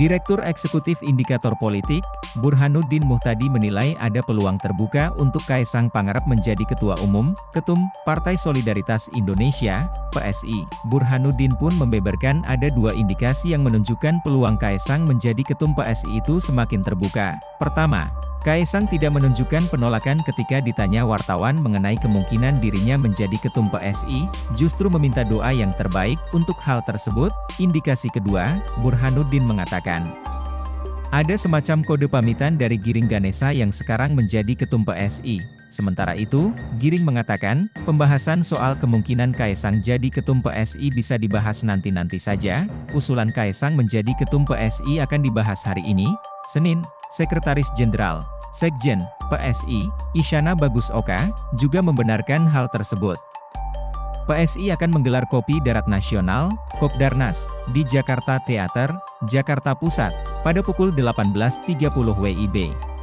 Direktur Eksekutif Indikator Politik, Burhanuddin Muhtadi menilai ada peluang terbuka untuk Kaesang Pangarep menjadi Ketua Umum, Ketum, Partai Solidaritas Indonesia, PSI. Burhanuddin pun membeberkan ada dua indikasi yang menunjukkan peluang Kaesang menjadi Ketum PSI itu semakin terbuka. Pertama, Kaesang tidak menunjukkan penolakan ketika ditanya wartawan mengenai kemungkinan dirinya menjadi Ketum PSI, justru meminta doa yang terbaik untuk hal tersebut. Indikasi kedua, Burhanuddin mengatakan, ada semacam kode pamitan dari Giring Ganesa yang sekarang menjadi Ketum PSI. Sementara itu, Giring mengatakan, pembahasan soal kemungkinan Kaesang jadi Ketum PSI bisa dibahas nanti-nanti saja. Usulan Kaesang menjadi Ketum PSI akan dibahas hari ini, Senin. Sekretaris Jenderal, Sekjen, PSI, Isyana Bagus Oka, juga membenarkan hal tersebut. PSI akan menggelar Kopi Darat Nasional, Kopdarnas, di Jakarta Theater, Jakarta Pusat, pada pukul 18.30 WIB.